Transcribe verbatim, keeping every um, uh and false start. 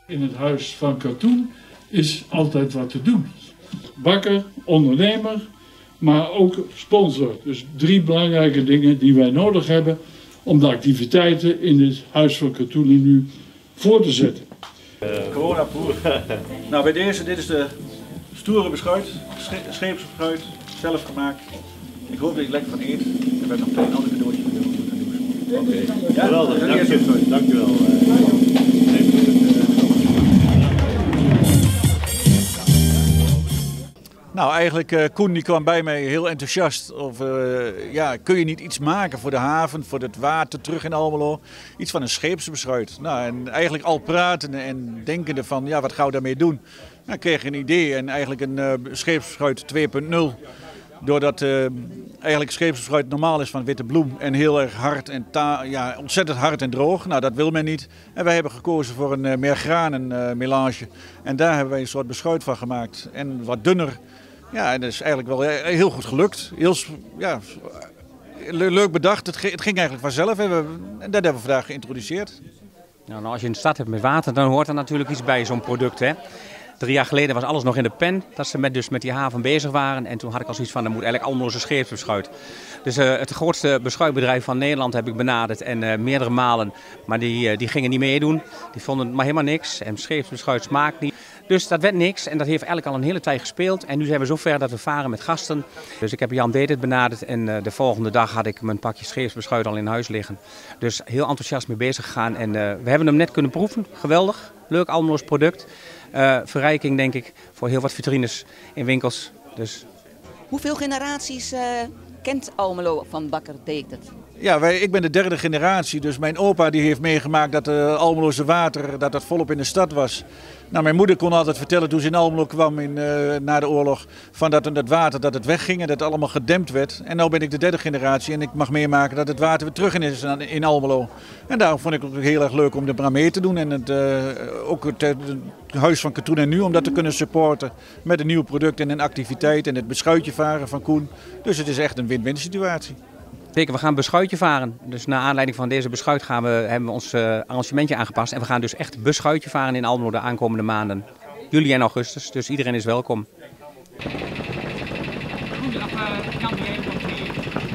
In het huis van Katoen is altijd wat te doen. Bakker, ondernemer, maar ook sponsor. Dus drie belangrijke dingen die wij nodig hebben om de activiteiten in het huis van Katoen nu voor te zetten. Uh, Coronapoer. Nou, bij deze, dit is de stoere beschuit, scheepsbeschuit, zelf gemaakt. Ik hoop dat je lekker van eet. Ik heb nog een ander cadeautje voor jou. Oké, okay. Ja, geweldig, dank je, dankjewel. Nou, eigenlijk, uh, Koen die kwam bij mij heel enthousiast. Of, uh, ja, kun je niet iets maken voor de haven, voor het water terug in Almelo? Iets van een scheepsbeschuit. Nou, en eigenlijk al pratende en denkende van, ja, wat gaan we daarmee doen? Nou, kreeg ik een idee en eigenlijk een uh, scheepsbeschuit twee punt nul. Doordat uh, eigenlijk scheepsbeschuit normaal is van witte bloem en heel erg hard en ta ja, ontzettend hard en droog. Nou, dat wil men niet. En wij hebben gekozen voor een uh, meer granen uh, melange. En daar hebben wij een soort beschuit van gemaakt. En wat dunner. Ja, en dat is eigenlijk wel heel goed gelukt. Heel ja, leuk bedacht. Het ging eigenlijk vanzelf en, we, en dat hebben we vandaag geïntroduceerd. Nou, nou, als je een stad hebt met water, dan hoort er natuurlijk iets bij zo'n product, hè? Drie jaar geleden was alles nog in de pen, dat ze met, dus met die haven bezig waren. En toen had ik al zoiets van, er moet eigenlijk Almelo een scheepsbeschuit. Dus uh, het grootste beschuitbedrijf van Nederland heb ik benaderd en uh, meerdere malen. Maar die, uh, die gingen niet meedoen. Die vonden het maar helemaal niks. En scheepsbeschuit smaakt niet. Dus dat werd niks en dat heeft eigenlijk al een hele tijd gespeeld. En nu zijn we zover dat we varen met gasten. Dus ik heb Jan Dedet benaderd en uh, de volgende dag had ik mijn pakje scheepsbeschuit al in huis liggen. Dus heel enthousiast mee bezig gegaan. En uh, we hebben hem net kunnen proeven. Geweldig. Leuk Almeloos product. Uh, verrijking denk ik voor heel wat vitrines in winkels. Dus. Hoeveel generaties uh, kent Almelo van Bakker Dedet? Ja, wij, ik ben de derde generatie, dus mijn opa die heeft meegemaakt dat uh, Almeloze water dat dat volop in de stad was. Nou, mijn moeder kon altijd vertellen toen ze in Almelo kwam in, uh, na de oorlog, van dat het water dat het wegging en dat het allemaal gedempt werd. En nu ben ik de derde generatie en ik mag meemaken dat het water weer terug in is in Almelo. En daarom vond ik het ook heel erg leuk om er maar mee te doen en het, uh, ook het, het huis van Katoen en Nu om dat te kunnen supporten met een nieuw product en een activiteit en het beschuitje varen van Koen. Dus het is echt een win-win situatie. Zeker, we gaan beschuitje varen. Dus naar aanleiding van deze beschuit gaan we, hebben we ons uh, arrangementje aangepast. En we gaan dus echt beschuitje varen in Almelo de aankomende maanden. Juli en augustus, dus iedereen is welkom. Goed, af, uh, kan